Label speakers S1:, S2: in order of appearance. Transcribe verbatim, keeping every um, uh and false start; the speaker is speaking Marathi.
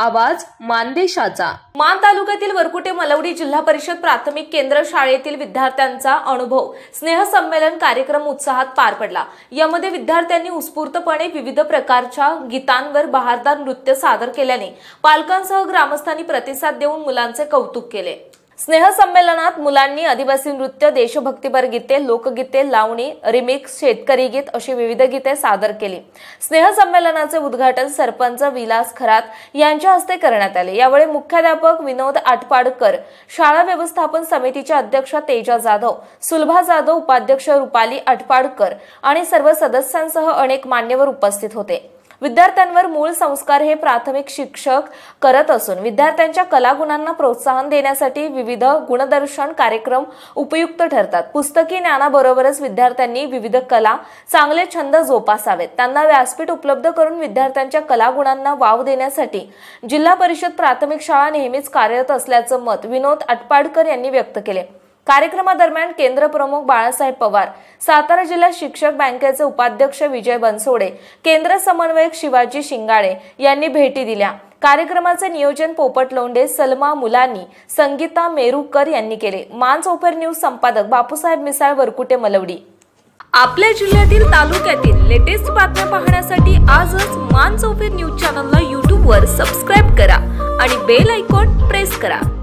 S1: आवाज मानदेशाचा। मान तालुक्यातील वरकुटे मलवडी जिल्हा परिषद प्राथमिक केंद्र शाळेतील विद्यार्थ्यांचा अनुभव स्नेह संमेलन कार्यक्रम उत्साहात पार पडला। यामध्ये विद्यार्थ्यांनी उत्स्फूर्तपणे विविध प्रकारच्या गीतांवर बहारदार नृत्य सादर केल्याने पालकांसह ग्रामस्थांनी प्रतिसाद देऊन मुलांचे कौतुक केले। स्नेह संमेलनात मुलांनी आदिवासी नृत्य, देशभक्तीपर गीते, लोकगीते, लावणी, रिमिक्स, शेतकरी गीत अशी विविध गीते सादर केली। स्नेह संमेलनाचे उद्घाटन सरपंच विलास खरात यांच्या हस्ते करण्यात आले। यावेळी मुख्याध्यापक विनोद आटपाडकर, शाळा व्यवस्थापन समितीचे अध्यक्ष तेजा जाधव, सुलभा जाधव, उपाध्यक्ष रुपाली आटपाडकर आणि सर्व सदस्यांसह अनेक मान्यवर उपस्थित होते। विद्यार्थ्यांवर मूळ संस्कार हे प्राथमिक शिक्षक करत असून विद्यार्थ्यांच्या कलागुणांना प्रोत्साहन देण्यासाठी विविध गुणदर्शन कार्यक्रम उपयुक्त ठरतात। पुस्तकी ज्ञानाबरोबरच विद्यार्थ्यांनी विविध कला, चांगले छंद जोपासावेत। त्यांना व्यासपीठ उपलब्ध करून विद्यार्थ्यांच्या कलागुणांना वाव देण्यासाठी जिल्हा परिषद प्राथमिक शाळा नेहमीच कार्यरत असल्याचं मत विनोद आटपाडकर यांनी व्यक्त केले। कार्यक्रमादरम्यान केंद्र प्रमुख बाळासाहेब पवार, सातारा जिल्हा शिक्षक बँकेचे उपाध्यक्ष विजय बनसोडे, केंद्र समन्वयक शिवाजी शिंगाळे यांनी भेटी दिल्या। कार्यक्रमाचे नियोजन पोपट लोंढे, सलमा मुलानी, संगीता मेरुकर यांनी केले। मान चौफेर न्यूज संपादक बापूसाहेब मिसाळ, वरकुटे मलवडी। आपल्या जिल्ह्यातील तालुक्यातील लेटेस्ट बातम्या पाहण्यासाठी आजच मान चौफेर न्यूज चॅनलला यूट्यूब वर सबस्क्राइब करा आणि बेल आयकॉन प्रेस करा।